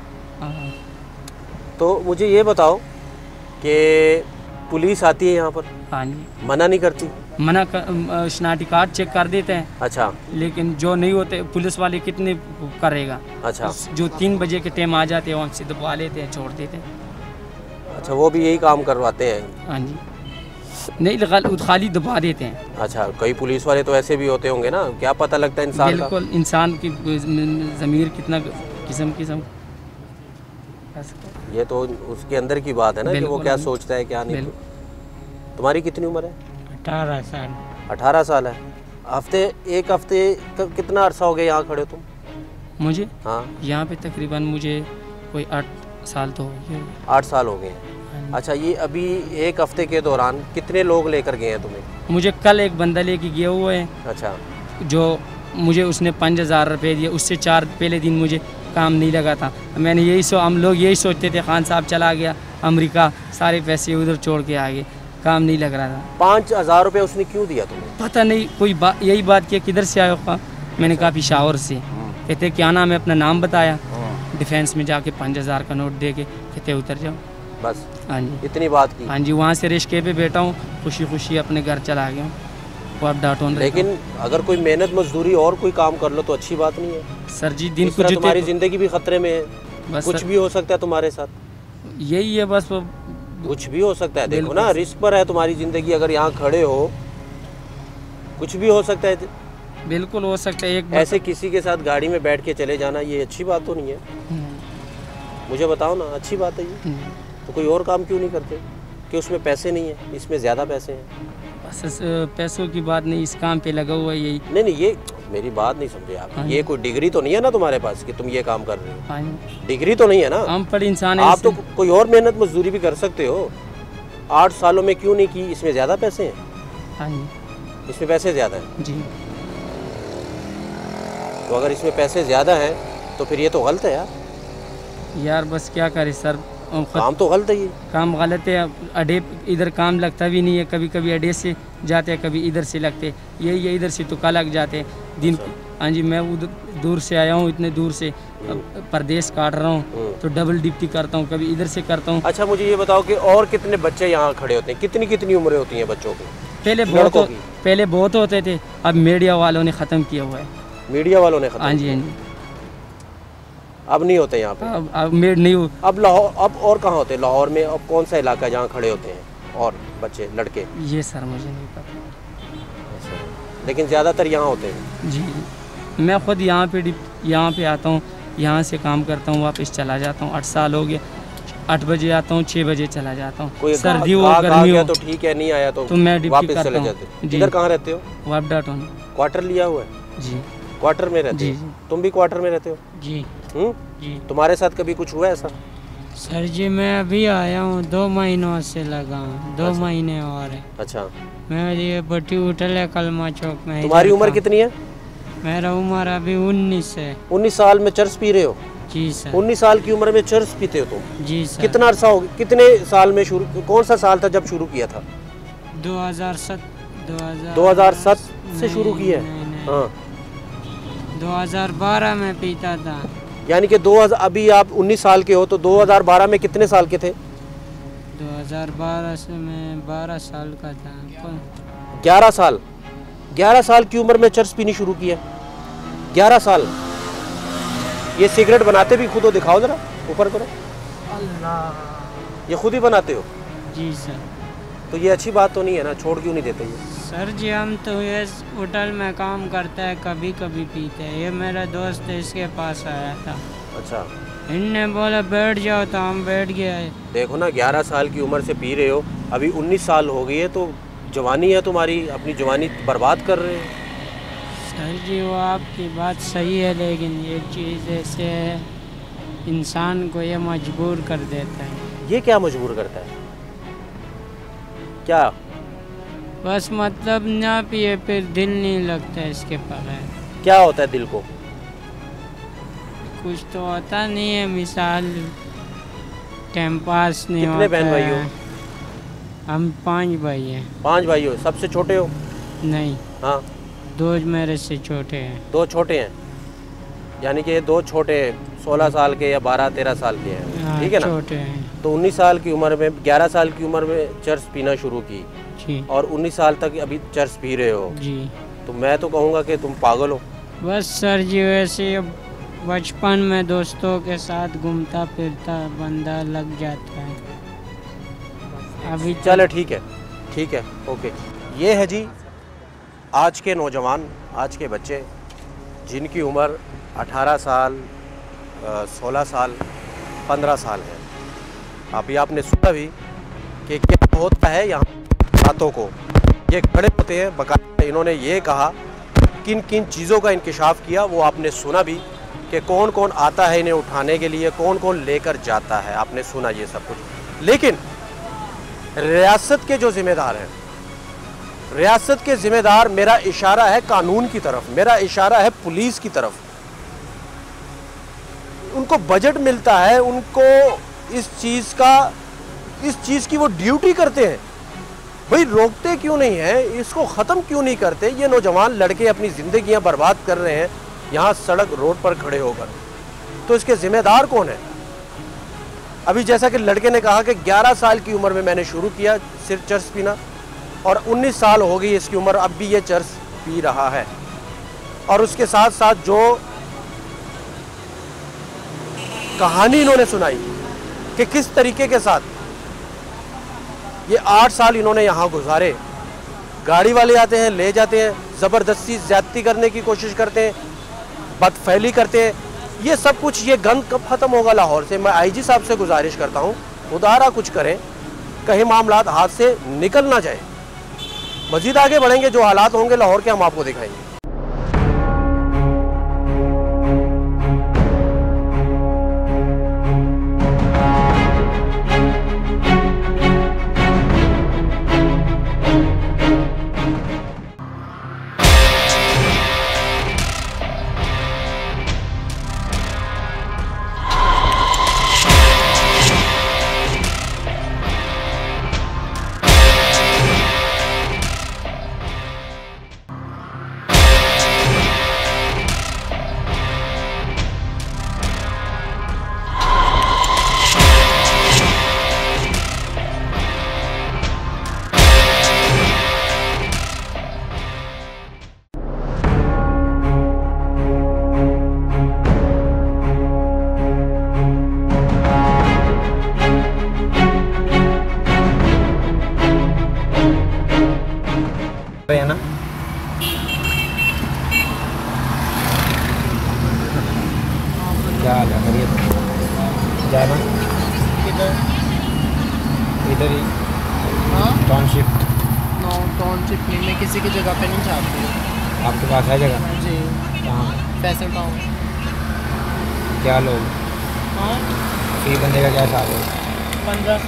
तो मुझे ये बताओ कि पुलिस आती है यहाँ पर? हाँ जी। मना नहीं करती? शनाख्ती कार्ड चेक कर देते हैं। अच्छा, लेकिन जो नहीं होते पुलिस वाले कितने करेगा। अच्छा, जो 3 बजे के टाइम आ जाते हैं वहाँ से दबा लेते हैं, छोड़ देते हैं। अच्छा, वो भी यही काम करवाते हैं? हाँ जी, नहीं खाली दबा देते हैं। अच्छा, कई पुलिस वाले तो ऐसे भी होते होंगे ना, क्या पता लगता है इंसान का? बिल्कुल, इंसान की ज़मीर कितना किस्म। ये तो उसके अंदर की बात है ना कि वो क्या सोचता है क्या नहीं। तुम्हारी कितनी उम्र है? 18 साल। 18 साल है। एक हफ्ते कितना अरसा हो गया यहाँ खड़े तुम? मुझे? हाँ, यहाँ पे तकरीबन मुझे कोई 8 साल तो हो गए। 8 साल हो गए। अच्छा, ये अभी एक हफ्ते के दौरान कितने लोग लेकर गए हैं तुम्हें? मुझे कल एक बंदा लेके गया हुआ है। अच्छा, जो मुझे उसने 5000 रुपये दिए, उससे 4 पहले दिन मुझे काम नहीं लगा था। मैंने हम लोग यही सोचते थे खान साहब चला गया अमेरिका, सारे पैसे उधर छोड़ के आ गए, काम नहीं लग रहा था। 5000 रुपये उसने क्यों दिया तुम्हें? पता नहीं, कोई यही बात किया किधर से आया होगा। मैंने कहा पेशावर से। कहते क्या नाम है, अपना नाम बताया। डिफेंस में जाके 5000 का नोट दे के कहते उतर जाओ, बस। हाँ जी, इतनी बात की? हाँ जी, वहाँ से रिश्के पे बैठा हूँ, खुशी अपने घर चला गया हूँ। वो अब डांटो। लेकिन अगर कोई मेहनत मजदूरी और कोई काम कर लो तो अच्छी बात नहीं है सर जी। दिन को तुम्हारी ज़िंदगी भी खतरे में है, बस कुछ भी हो सकता है तुम्हारे साथ। यही है बस, कुछ भी हो सकता है, देखो ना रिस्क पर है तुम्हारी ज़िंदगी, अगर यहाँ खड़े हो कुछ भी हो सकता है। बिल्कुल हो सकता है। एक ऐसे किसी के साथ गाड़ी में बैठ के चले जाना ये अच्छी बात तो नहीं है, मुझे बताओ ना, अच्छी बात है ये? तो कोई और काम क्यों नहीं करते कि उसमें पैसे नहीं है, इसमें ज़्यादा पैसे हैं? बस पैसों की बात नहीं, इस काम पे लगा हुआ है यही। नहीं ये मेरी बात नहीं समझे आप। ये कोई डिग्री तो नहीं है ना तुम्हारे पास कि तुम ये काम कर रहे हो? डिग्री तो नहीं है ना, हम पढ़े इंसान है। आप तो कोई और मेहनत मजदूरी भी कर सकते हो। 8 सालों में क्यों नहीं की? इसमें ज़्यादा पैसे हैं, इसमें पैसे ज़्यादा हैं जी। तो अगर इसमें पैसे ज़्यादा हैं तो फिर ये तो गलत है यार। बस क्या करे सर, काम तो गलत है, ये काम गलत है। अड्डे इधर काम लगता भी नहीं है, कभी कभी अड्डे से जाते हैं, कभी इधर से लगते, यही इधर से तुक्का लग जाते हैं दिन। हाँ जी, मैं उधर दूर से आया हूँ, इतने दूर से परदेश काट रहा हूँ, तो डबल ड्यूटी करता हूँ, कभी इधर से करता हूँ। अच्छा मुझे ये बताओ कि और कितने बच्चे यहाँ खड़े होते हैं, कितनी कितनी उम्रें होती हैं बच्चों की? पहले बहुत होते थे, अब मीडिया वालों ने ख़त्म किया हुआ है। मीडिया वालों ने? हाँ जी, हाँ जी। अब नहीं होते यहाँ पे? अब मेड नहीं हो। अब लाहौर, अब और कहाँ होते हैं लाहौर में? अब कौन सा इलाका जहाँ खड़े होते हैं और बच्चे लड़के? ये सर मुझे नहीं पता, लेकिन ज़्यादातर यहाँ होते हैं जी। मैं खुद यहाँ पे आता हूँ, यहाँ से काम करता हूँ, वापस चला जाता हूँ। 8 साल हो गए, 8 बजे आता हूँ, 6 बजे चला जाता हूँ। सर्दी हो गर्मी हो तो ठीक है, नहीं आया तो मैं वापस चले जाते हो। इधर कहाँ रहते हो? वापडा टाउन। क्वार्टर लिया हुआ है जी? क्वार्टर में रहते हो? तुम भी क्वार्टर में रहते हो जी? जी। तुम्हारे साथ कभी कुछ हुआ ऐसा? सर जी मैं अभी आया हूँ, 2 महीनों से लगा हूँ, 2 महीने और है। अच्छा, मैं ये बटी होटल है कलमा चौक में। तुम्हारी उम्र कितनी है? मेरा उम्र अभी 19 है। 19 साल में चर्स पी रहे हो? जी सर। 19 साल की उम्र में चर्स पीते हो तुम? जी सर। कितना अरसा हो गया? कितने साल में शुरू, कौन सा साल था जब शुरू किया था? 2007 से शुरू किया है? हाँ। 2012 में पीता था। यानी कि 2000, अभी आप 19 साल के हो तो 2012 में कितने साल के थे? 2012 से मैं 12 साल का था। 11 साल? 11 साल की उम्र में चर्स पीनी शुरू किया? 11 साल? ये सिगरेट बनाते भी खुद हो? दिखाओ जरा, ऊपर करो। अल्लाह, ये खुद ही बनाते हो? जी सर। तो ये अच्छी बात तो नहीं है ना, छोड़ क्यों नहीं देते ये? सर जी हम तो ये होटल में काम करता है, कभी कभी पीते हैं। ये मेरा दोस्त है, इसके पास आया था। अच्छा, इनने बोला बैठ जाओ तो हम बैठ गए। देखो ना, 11 साल की उम्र से पी रहे हो, अभी 19 साल हो गई है, तो जवानी है तुम्हारी, अपनी जवानी बर्बाद कर रहे हो। सर जी वो आपकी बात सही है, लेकिन ये चीज़ ऐसे है, इंसान को ये मजबूर कर देता है। ये क्या मजबूर करता है? क्या? बस मतलब ना पिए फिर दिल नहीं लगता इसके बगैर। क्या होता है दिल को? कुछ तो होता नहीं है, मिसाल टाइम पास नहीं होता। कितने बहन भाई हो? हम 5 भाई हैं। 5 भाई हो? सबसे छोटे हो? नहीं। हाँ। 2 मेरे से छोटे हैं। 2 छोटे हैं, यानी कि 2 छोटे 16 साल के या 12-13 साल के हैं, ठीक है ना? छोटे हैं। तो 19 साल की उम्र में, 11 साल की उम्र में चर्स पीना शुरू की जी, और 19 साल तक अभी चर्स पी रहे हो जी। तो मैं तो कहूँगा कि तुम पागल हो। बस सर जी वैसे बचपन में दोस्तों के साथ घूमता फिरता बंदा लग जाता है। अभी चलो ठीक है, ओके। ये है जी आज के नौजवान, आज के बच्चे जिनकी उम्र 18 साल, 16 साल, 15 साल है। अभी आपने सुना भी कि क्या होता है यहाँ रातों को। ये खड़े होते हैं, बकायदा इन्होंने ये कहा किन किन चीज़ों का इंकिशाफ किया, वो आपने सुना भी कि कौन कौन आता है इन्हें उठाने के लिए, कौन कौन लेकर जाता है, आपने सुना ये सब कुछ। लेकिन रियासत के जो जिम्मेदार हैं, रियासत के जिम्मेदार, मेरा इशारा है कानून की तरफ, मेरा इशारा है पुलिस की तरफ। उनको बजट मिलता है, उनको इस चीज़ की वो ड्यूटी करते हैं। भाई रोकते क्यों नहीं है, इसको ख़त्म क्यों नहीं करते? ये नौजवान लड़के अपनी ज़िंदगियां बर्बाद कर रहे हैं यहाँ सड़क रोड पर खड़े होकर, तो इसके ज़िम्मेदार कौन है? अभी जैसा कि लड़के ने कहा कि 11 साल की उम्र में मैंने शुरू किया सिर्फ चर्स पीना, और 19 साल हो गई इसकी उम्र, अब भी ये चर्स पी रहा है। और उसके साथ साथ जो कहानी इन्होंने सुनाई कि किस तरीके के साथ ये 8 साल इन्होंने यहाँ गुजारे। गाड़ी वाले आते हैं, ले जाते हैं, ज़बरदस्ती ज़्यादती करने की कोशिश करते हैं, बदफैली करते हैं। ये सब कुछ, ये गंद कब ख़त्म होगा लाहौर से? मैं आईजी साहब से गुजारिश करता हूँ, खुदारा कुछ करें, कहीं मामलात हाथ से निकल ना जाए। मज़ीद आगे बढ़ेंगे, जो हालात होंगे लाहौर के हम आपको दिखाएंगे। है ना, क्या हाल है? करिए जाना इधर ही। हाँ, टाउनशिप। नो टाउनशिप नहीं, मैं किसी की जगह पे नहीं चाहती। आपके पास है जगह? जी, कहाँ? पैसे टाउन। क्या लोग? हाँ, फी बंदे का क्या हिसाब है? 1500।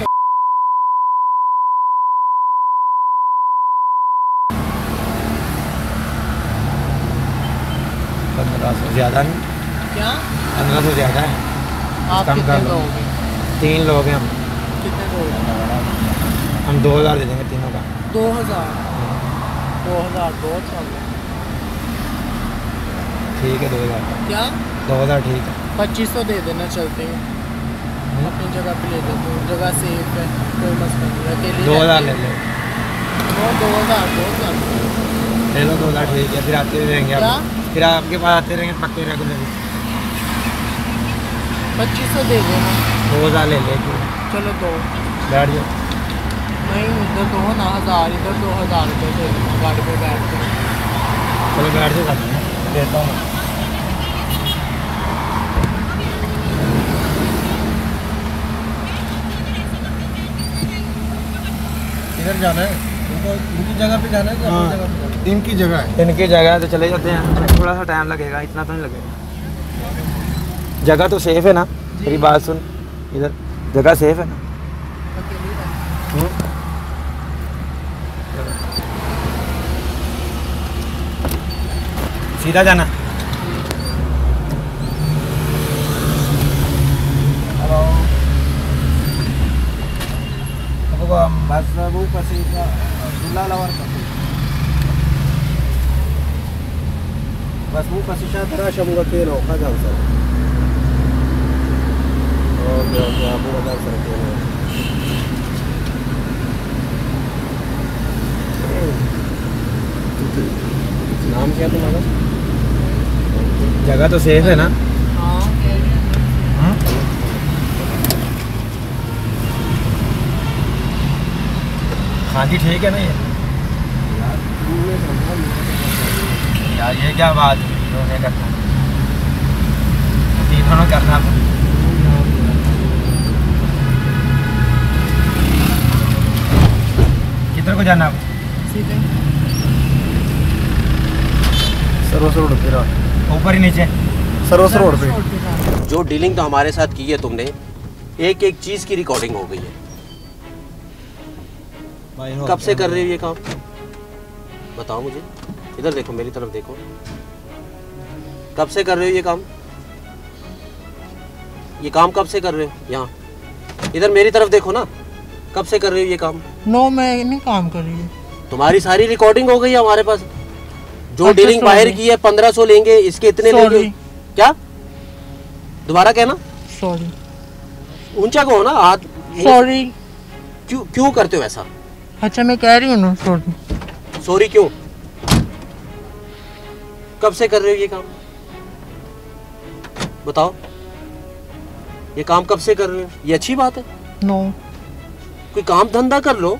ज़्यादा नहीं? क्या? 1500 ज़्यादा है। आप कम कितने कर लो। लोगे? 3 लोग हैं हम। कितने लोगे? हम 2000 दे देंगे तीनों का। 2000। 2000 बहुत कम है। ठीक है 2000। क्या? 2000 ठीक है। 2500 दे देना, चलते हैं। अपनी जगह पे ले लेते हैं, जगह सेफ है, कोई मसला नहीं। अकेले 2000 ले लो। वो 2000 बहुत कम है। ले लो 2000 ठीक है। फिर आते रहेंगे क्या? आप, फिर आपके पास आते रहेंगे पक्के रेगुलर। 2500 दे देना। 2000 ले ले। चलो दो। बैठ जाओ। नहीं, इधर दो ना 1000, इधर 2000 रुपये दे देना गाड़ी पे बैठ के। चलो बैठ जाओ, करते हैं, देता हूँ। इधर जाना है इनको, इनकी जगह पे जाना है क्या? अपनी जगह पे जाना है? इनकी जगह है। इनकी जगह है तो चले जाते हैं। थोड़ा सा टाइम लगेगा, इतना तो नहीं लगेगा। जगह तो सेफ है ना? मेरी बात सुन, इधर जगह सेफ है ना? सीधा जाना। हेलो, बस वो पसी Abdullah lawar kasi. बस वो पसी शायद तरह शमुगा के लो का जान सर। ओके ओके, आप बता सकते हैं। नाम क्या तुम्हारा? जगह तो सेफ है ना? हाँ जी ठीक है ना? यार ये क्या बात है? करना तीनों करना। किधर को जाना? सीधे सर्वस रोड पे। ऊपर ही नीचे? सर्वस रोड पे। जो डीलिंग तो हमारे साथ की है तुमने, एक एक चीज की रिकॉर्डिंग हो गई है। कब से कर रहे हो ये काम? बताओ मुझे। इधर देखो, मेरी तरफ देखो। कब से कर रहे हो ये काम? ये काम कब से कर रहे हो? यहाँ इधर मेरी तरफ देखो ना। कब से कर रहे हो ये काम? नो, मैं नहीं काम कर रही है। तुम्हारी सारी रिकॉर्डिंग हो गई है हमारे पास। जो अच्छा, डीलिंग बाहर की है 1500 लेंगे, इसके इतने लेंगे। क्या? दोबारा कहना। सॉरी। ऊंचा कहो ना, हाथ। सॉरी। क्यों करते हो ऐसा? अच्छा, मैं कह रही हूँ ना सॉरी। सॉरी क्यों? कब से कर रहे हो ये काम? बताओ, ये काम कब से कर रहे हो? ये अच्छी बात है? नो। कोई काम धंधा कर लो।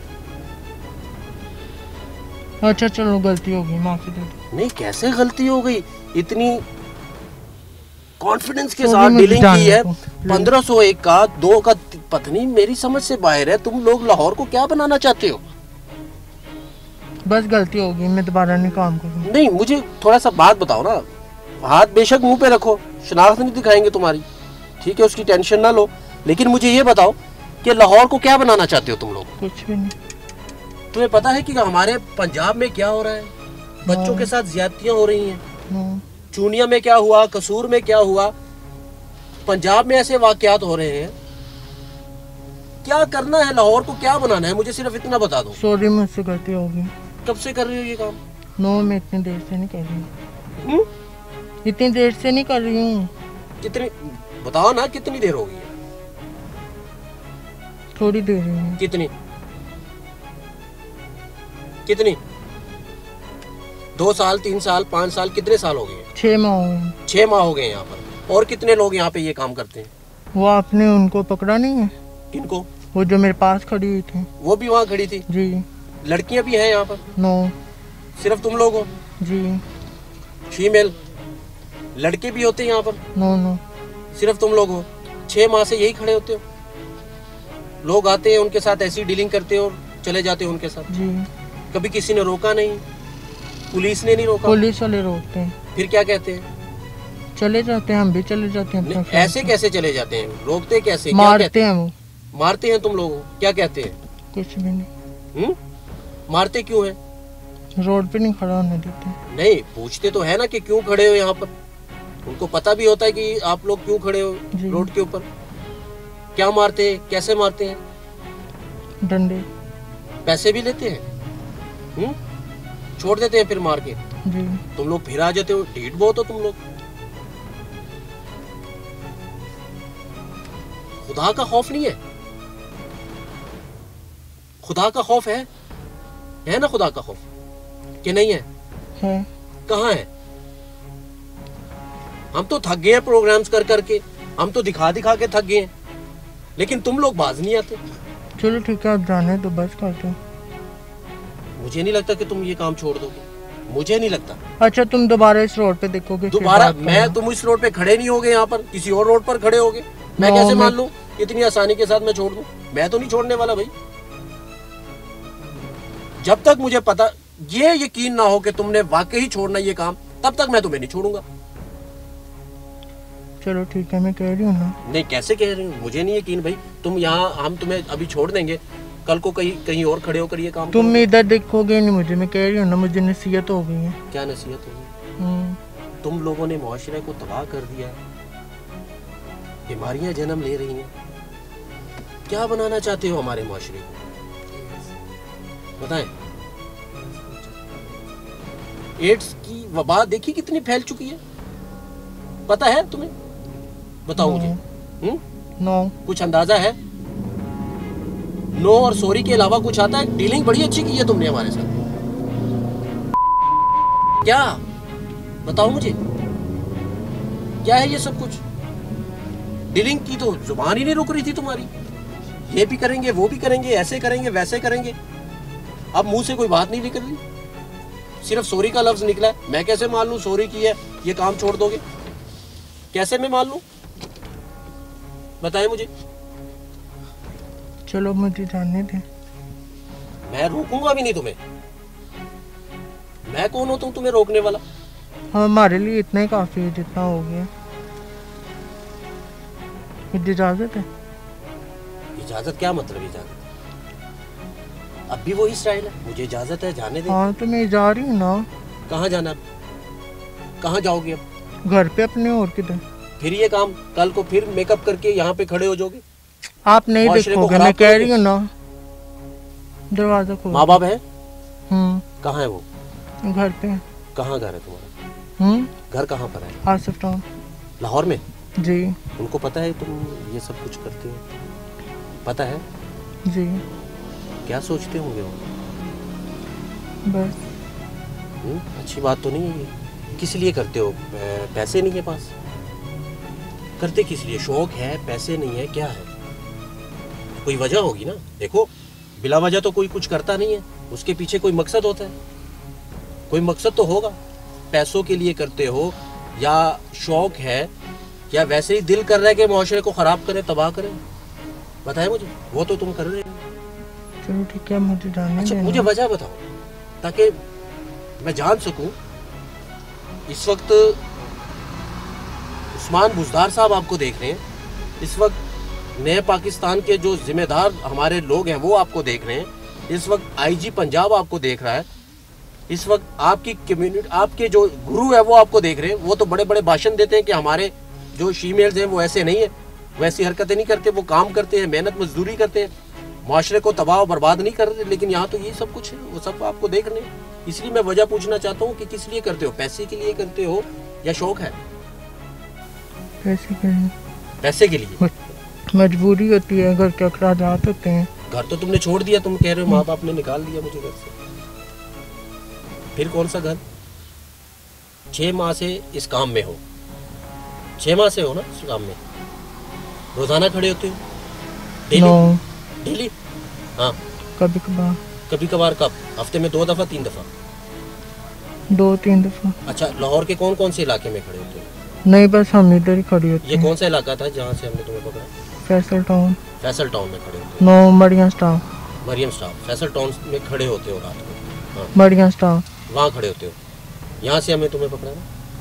अच्छा चलो गलती हो गई, माफी दे दो। नहीं कैसे गलती हो गई, इतनी कॉन्फिडेंस के साथ डीलिंग की है। 1501 का 2 का पत्नी मेरी समझ से बाहर है। तुम लोग लाहौर को क्या बनाना चाहते हो? बस गलती हो गई, मैं दोबारा नहीं काम करूँगा। नहीं मुझे थोड़ा सा बात बताओ ना, हाथ बेशक मुंह पे रखो, शनाख्त नहीं दिखाएंगे तुम्हारी, ठीक है, उसकी टेंशन ना लो, लेकिन मुझे ये बताओ कि लाहौर को क्या बनाना चाहते हो तुम लोग? कुछ भी नहीं। तुम्हें पता है कि हमारे पंजाब में क्या हो रहा है? बच्चों के साथ ज्यादतियां हो रही हैं। चूनिया में क्या हुआ, कसूर में क्या हुआ, पंजाब में ऐसे वाकयात हो रहे हैं। क्या करना है, लाहौर को क्या बनाना है, मुझे सिर्फ इतना बता दो। सॉरी मुझसे गलती हो गई। कब से कर रही हो ये काम? नो मैं इतनी देर से नहीं कर रही हूँ। इतनी देर से नहीं कर रही हूँ। कितनी बताओ ना, कितनी देर हो गई है? थोड़ी देर है। कितनी कितनी 2 साल 3 साल 5 साल कितने साल हो गए? 6 माह हो गए। 6 माह हो गए यहाँ पर। और कितने लोग यहाँ पे ये काम करते हैं? वो आपने उनको पकड़ा नहीं है? किनको? वो जो मेरे पास खड़ी हुई थी। वो भी वहाँ खड़ी थी? जी। लड़कियाँ भी हैं यहाँ पर? नो। सिर्फ तुम लोग हो? जी। फीमेल लड़के भी होते हैं यहाँ पर? No no. सिर्फ तुम लोग हो? 6 माह से यही खड़े होते हो? लोग आते हैं उनके साथ ऐसी डीलिंग करते हो और चले जाते हो उनके साथ? जी। कभी किसी ने रोका नहीं? पुलिस ने नहीं रोका? पुलिस वाले रोकते हैं। फिर क्या कहते हैं? चले जाते हैं, हम भी चले जाते हैं। ऐसे कैसे चले जाते हैं? रोकते कैसे? मारते हैं वो। मारते हैं तुम लोगों? क्या कहते हैं? कुछ भी नहीं। मारते क्यों है? रोड पे नहीं खड़ा होने देते। नहीं पूछते तो है ना कि क्यों खड़े हो यहाँ पर? उनको पता भी होता है कि आप लोग क्यों खड़े हो रोड के ऊपर। क्या मारते हैं, कैसे मारते हैं? डंडे। पैसे भी लेते हैं? छोड़ देते हैं फिर मार के? जी। तुम लोग फिर आ जाते हो, ढीठ बहुत हो तुम लोग। खुदा का खौफ नहीं है? खुदा का खौफ है ना? खुदा का खौफ कि नहीं है? कहाँ है? हम तो थक गए हैं प्रोग्राम्स कर करके, हम तो दिखा दिखा के थक गए हैं, लेकिन तुम लोग बाज नहीं आते। चलो ठीक है, आप जाने तो बस कर दो। मुझे नहीं लगता कि तुम ये काम छोड़ दोगे, मुझे नहीं लगता। अच्छा तुम दोबारा इस रोड पे देखोगे? दोबारा तुम इस रोड पे खड़े नहीं होगे, यहाँ पर किसी और रोड पर खड़े होगे। मैं कैसे मान लूं इतनी आसानी के साथ मैं छोड़ दूं? मैं तो नहीं छोड़ने वाला भाई। जब तक मुझे पता ये यकीन ना हो कि तुमने वाकई छोड़ना ये काम, तब तक मैं तुम्हें नहीं छोड़ूंगा। चलो ठीक है, मैं कह रही हूँ ना। नहीं कैसे कह रही हूँ, मुझे नहीं यकीन भाई। तुम यहाँ, हम तुम्हें अभी छोड़ देंगे, कल को कहीं और खड़े होकर ये काम तुम इधर देखोगे नहीं मुझे, मैं कह रही हूँ ना, मुझे नसीहत हो गई है। क्या नसीहत हो गई? तुम लोगों ने मुआशरे को तबाह कर दिया, बीमारियां जन्म ले रही हैं। क्या बनाना चाहते हो हमारे मुआशरे को, बताएं? एड्स की वबा देखी कितनी फैल चुकी है, पता है तुम्हें? बताओ मुझे। नो। कुछ अंदाजा है? नो और सॉरी के अलावा कुछ आता है? डीलिंग बड़ी अच्छी की है तुमने हमारे साथ, क्या बताओ मुझे, क्या है ये सब कुछ? डीलिंग की तो जुबान ही नहीं रुक रही थी तुम्हारी। ये भी करेंगे, वो भी करेंगे, ऐसे करेंगे, वैसे करेंगे। अब मुंह से कोई बात नहीं निकल रही, सिर्फ सॉरी का लफ्ज निकला है। मैं कैसे मान लूं सॉरी की है, ये काम छोड़ दोगे? कैसे मैं मान लूं, बताएं मुझे। चलो मुझे जानने दे। मैं रोकूंगा भी नहीं तुम्हें। मैं कौन होता हूँ तुम्हें रोकने वाला? हमारे लिए इतना ही काफी है जितना हो गया। इजाजत है? इजाजत क्या मतलब इजाजत? अब भी वही स्टाइल है, मुझे इजाजत है, जाने दे। हाँ तो मैं जा रही हूँ ना। कहाँ जाना? कहाँ जाओगे अब? घर पे अपने, और किधर? फिर ये काम कल को फिर मेकअप करके यहाँ पे खड़े हो जाओगे? आप नहीं देखोगे, मैं कह रही हूँ ना। दरवाजा खोलो। माँ बाप है? कहाँ है वो? घर पे। कहाँ घर है तुम्हारा? घर कहाँ पर है? आसिफ टाउन, लाहौर में? जी। उनको पता है तुम ये सब कुछ करते हो? पता है? जी। क्या सोचते होंगे वो? बस। अच्छी बात तो नहीं है। किस लिए करते हो? पैसे नहीं है पास? करते किस लिए? शौक है, पैसे नहीं है, क्या है? कोई वजह होगी ना। देखो बिला वजह तो कोई कुछ करता नहीं है, उसके पीछे कोई मकसद होता है, कोई मकसद तो होगा। पैसों के लिए करते हो या शौक है या वैसे ही दिल कर रहा है कि मुआशरे को ख़राब करें, तबाह करें, बताए मुझे। वो तो तुम कर रहे हो। चलो ठीक है, मुझे जानने अच्छा, मुझे वजह बताओ ताकि मैं जान सकूं। इस वक्त उस्मान बुज़दार साहब आपको देख रहे हैं, इस वक्त नए पाकिस्तान के जो जिम्मेदार हमारे लोग हैं वो आपको देख रहे हैं, इस वक्त आईजी पंजाब आपको देख रहा है, इस वक्त आपकी कम्युनिटी, आपके जो गुरु है वो आपको देख रहे हैं। वो तो बड़े बड़े भाषण देते हैं कि हमारे जो फीमेल्स हैं वो ऐसे नहीं है, वैसी हरकतें नहीं करते, वो काम करते हैं, मेहनत मजदूरी करते हैं, माशरे को तबाह बर्बाद नहीं कर रहे। लेकिन यहाँ तो ये सब कुछ है, वो सब आपको देख रहे हैं। इसलिए मैं वजह पूछना चाहता हूँ कि किस लिए करते हो, पैसे के लिए करते हो या शौक है? पैसे के लिए। पैसे के लिए? मजबूरी होती है, घर के अखराजात होते हैं। घर तो तुमने छोड़ दिया, तुम कह रहे हो माँ बाप ने निकाल दिया मुझे घर से, फिर कौन सा घर? 6 माह से इस काम में हो, 6 माह से हो ना इस काम में, रोजाना खड़े होते हो? डेली? डेली? हाँ, कभी कभार। कभी कभार कब? हफ्ते में 2 दफा 3 दफा? 2-3 दफा। अच्छा, लाहौर के कौन कौन से इलाके में खड़े होते हो? नहीं, बस हम इधर ही खड़ी होती ये हैं। कौन सा इलाका था जहाँ से हमने तुम्हें पकड़ा? फैसल टाउन। फैसल टाउन में खड़े होते हो? No, Maryam staff. Maryam staff. Faisal town में खड़े होते हो रात को? हाँ, मरियम स्टाफ। वहाँ खड़े होते हो। यहाँ से हमें तुम्हें पकड़ा ना?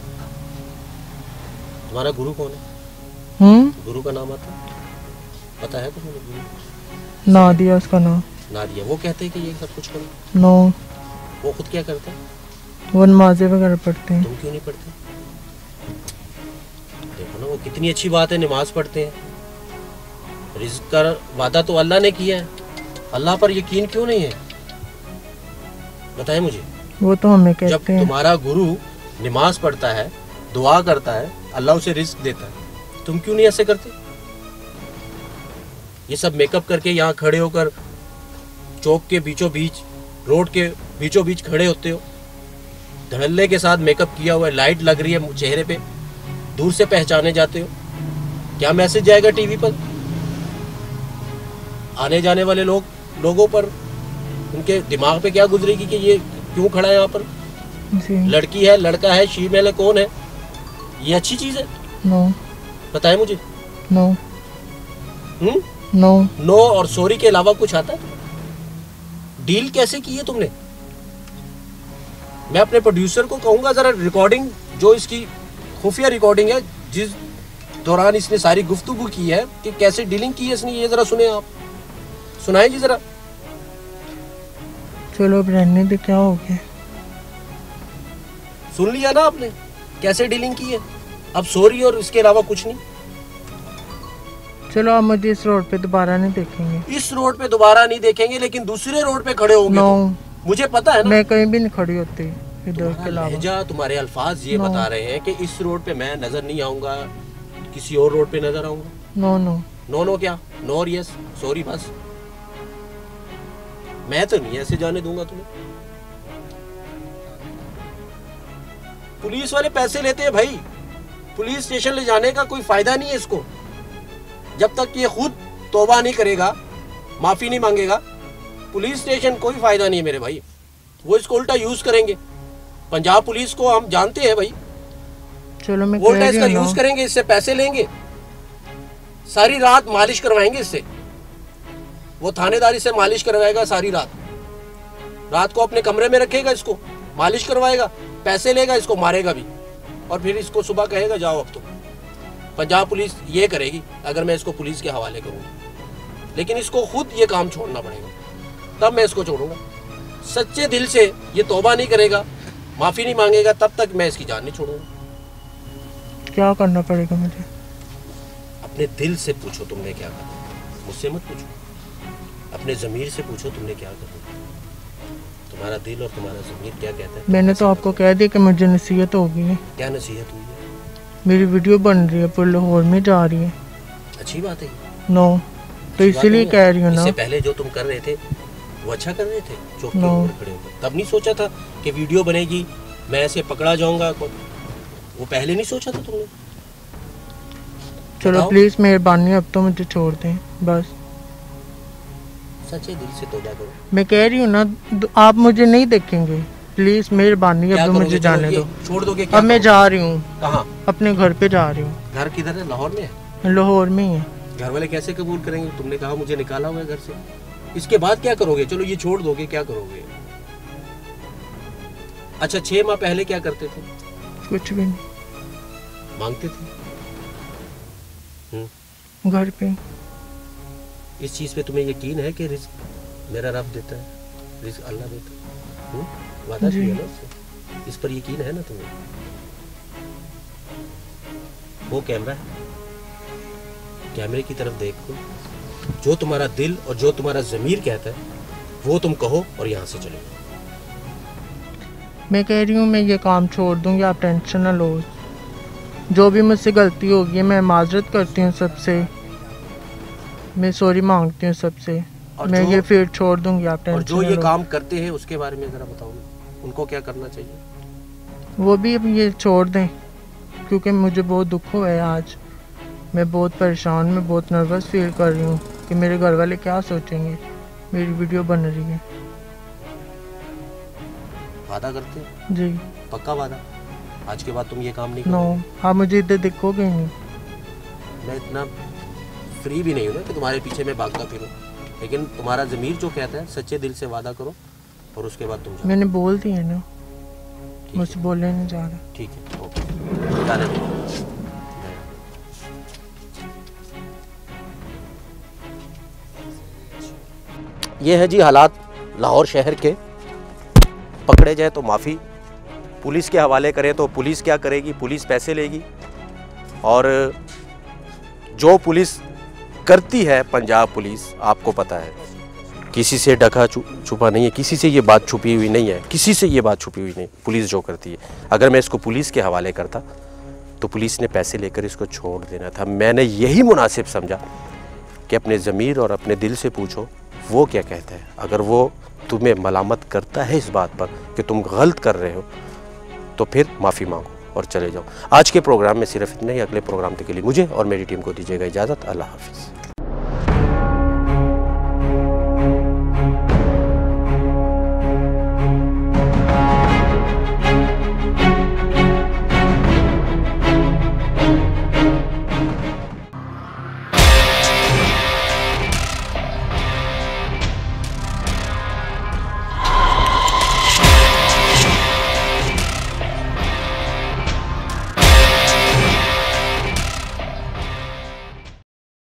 तुम्हारा गुरु कौन है? गुरु का नाम आता है? पता है तुम्हें गुरु? नादिया उसका नाम। नादिया। वो कहते हैं कि ये सब कुछ करो? नो। वो खुद क्या करते हैं? वो नमाज़ें वगैरह पढ़ते हैं। तुम क्यों नहीं पढ़ते? देखो ना, वो कितनी अच्छी बात है, नमाज पढ़ते हैं। रिज़्क़ का वादा तो अल्लाह ने किया है, अल्लाह पर यकीन क्यों नहीं है? बताएं मुझे। वो तो हमें कहते जब हैं। तुम्हारा गुरु नमाज पढ़ता है, दुआ करता है, अल्लाह उसे रिज़्क़ देता है, तुम क्यों नहीं ऐसे करते? ये सब मेकअप करके यहाँ खड़े होकर चौक के बीचों बीच, रोड के बीचों बीच खड़े होते हो, धड़ल्ले के साथ मेकअप किया हुआ है, लाइट लग रही है चेहरे पे, दूर से पहचाने जाते हो। क्या मैसेज जाएगा टीवी पर? आने जाने वाले लोगों पर, उनके दिमाग पे क्या गुजरेगी कि ये क्यों खड़ा है यहाँ पर? लड़की है, लड़का है, फीमेल है, कौन है? ये अच्छी चीज है? नो। बताए मुझे। नो। नो। नो और सॉरी के अलावा कुछ आता है? डील कैसे की है तुमने? मैं अपने प्रोड्यूसर को कहूंगा जरा रिकॉर्डिंग, जो इसकी खुफिया रिकॉर्डिंग है जिस दौरान इसने सारी गुफ्तगू की है कि कैसे डीलिंग की है इसने, ये जरा सुने आप, सुनाए जी जरा। चलो अब रहने दे, क्या हो गया? सुन लिया ना आपने कैसे डीलिंग की है? अब सॉरी और इसके अलावा कुछ नहीं। चलो आप मुझे इस रोड पे दोबारा नहीं देखेंगे। इस रोड पे दोबारा नहीं देखेंगे, लेकिन दूसरे रोड पे खड़े होंगे। नो। मुझे पता है ना, मैं कहीं भी नहीं खड़ी होती इधर के अलावा। लहजा, तुम्हारे अल्फाज ये बता रहे हैं कि इस रोड पे मैं नजर नहीं आऊंगा, किसी और रोड पे नजर आऊंगा। नो नो नो नो क्या? नो और यस, सॉरी बस। मैं तो नहीं ऐसे जाने दूंगा तुम्हें। पुलिस वाले पैसे लेते हैं भाई, पुलिस स्टेशन ले जाने का कोई फायदा नहीं है इसको, जब तक ये खुद तौबा नहीं करेगा, माफी नहीं मांगेगा। पुलिस स्टेशन कोई फायदा नहीं है मेरे भाई, वो इसको उल्टा यूज करेंगे। पंजाब पुलिस को हम जानते हैं भाई, चलो मैं उल्टा इसका यूज करेंगे, इससे पैसे लेंगे, सारी रात मालिश करवाएंगे इससे। वो थानेदारी से मालिश करवाएगा सारी रात, रात को अपने कमरे में रखेगा, इसको मालिश करवाएगा, पैसे लेगा, इसको मारेगा भी, और फिर इसको सुबह कहेगा जाओ अब तुम। पंजाब पुलिस ये करेगी अगर मैं इसको पुलिस के हवाले करूंगा, लेकिन इसको खुद ये काम छोड़ना पड़ेगा, तब मैं इसको छोड़ूंगा। सच्चे दिल से ये तौबा नहीं करेगा, माफी नहीं मांगेगा, तब तक मैं इसकी जान नहीं छोड़ूंगा। क्या करना पड़ेगा मुझे? अपने दिल से पूछो तुमने क्या करना, मुझसे मत पूछो। अपने ज़मीर से पूछो तुमने क्या करना, तुम्हारा दिल और तुम्हारा ज़मीर क्या कहता है। मैंने तो आपको कह दिया कि मुझे नसीहत हो गई है। क्या नसीहत हुई है? मेरी वीडियो बन रही है, पर लाहौर में जा रही है। अच्छी बात है। नो, तो इसीलिए कह रही हूँ ना। इससे पहले जो तुम कर रहे थे वो अच्छा कर रहे थे, चौक के ऊपर खड़े होकर, तब नहीं सोचा था कि वीडियो बनेगी, मैं ऐसे पकड़ा जाऊंगा, वो पहले नहीं सोचा था तुमने? चलो प्लीज मेहरबानी, अब तो मुझे छोड़ दें बस। सच्चे दिल से तौबा करो। मैं कह रही हूँ ना, आप मुझे नहीं देखेंगे, प्लीज मेहरबानी, अब मुझे जाने दो। छोड़ दोगे? अब मैं जा रही हूँ। कहाँ? अपने घर पे जा रही हूँ। घर किधर है? लाहौर में है? लाहौर में ही है। घर वाले कैसे कबूल करेंगे? तुमने कहा मुझे निकाला हुआ है घर से। इसके बाद क्या करोगे? चलो ये छोड़ दोगे, क्या करोगे? अच्छा 6 माह पहले क्या करते थे? कुछ भी नहीं। मांगते थे घर पे। इस चीज पे तुम्हें यकीन है कि रिस्क मेरा रब देता है, रिस्क अल्लाह देता है? वादा किया ना उससे, इस पर यकीन है ना तुम्हें? वो कैमरा है, कैमरे की तरफ देखो, जो तुम्हारा दिल और जो तुम्हारा ज़मीर कहता है वो तुम कहो और यहाँ से चले। मैं कह रही हूँ मैं ये काम छोड़ दूंगी, आप टेंशन ना लो। जो भी मुझसे गलती होगी मैं माजरत करती हूँ सबसे, मैं सॉरी मांगती हूँ सबसे। मैं ये फील्ड छोड़ दूंगी, आप टेंशन। और जो ये काम करते हैं उसके बारे में ज़रा बताओ, उनको क्या करना चाहिए? वो भी अब ये छोड़ दें, क्योंकि मुझे बहुत दुख हुआ है आज। मैं बहुत परेशान, मैं बहुत नर्वस फील कर रही हूँ कि मेरे घर वाले क्या सोचेंगे। मेरी वीडियो बन रही है। वादा करते हो? जी। पक्का वादा? आज के बाद तुम ये काम नहीं नो, आप मुझे इधर दिखोगे नहीं। मैं इतना फ्री भी नहीं हूँ ना कि तुम्हारे पीछे मैं भागता फिरूं, लेकिन तुम्हारा ज़मीर जो कहता है सच्चे दिल से वादा करो और उसके बाद तुम जाओ। मैंने बोल दिया ना, मुझसे बोलने नहीं जा रहा। ठीक है, ओके, जाने दो। ये है जी हालात लाहौर शहर के। पकड़े जाए तो माफ़ी, पुलिस के हवाले करें तो पुलिस क्या करेगी? पुलिस पैसे लेगी। और जो पुलिस करती है पंजाब पुलिस, आपको पता है, किसी से ढका छुपा नहीं है, किसी से ये बात छुपी हुई नहीं है, किसी से ये बात छुपी हुई नहीं। पुलिस जो करती है, अगर मैं इसको पुलिस के हवाले करता तो पुलिस ने पैसे लेकर इसको छोड़ देना था। मैंने यही मुनासिब समझा कि अपने ज़मीर और अपने दिल से पूछो वो क्या कहता है। अगर वो तुम्हें मलामत करता है इस बात पर कि तुम गलत कर रहे हो तो फिर माफ़ी मांगो और चले जाओ। आज के प्रोग्राम में सिर्फ इतना ही। अगले प्रोग्राम तक के लिए मुझे और मेरी टीम को दीजिएगा इजाज़त। अल्लाह हाफिज़।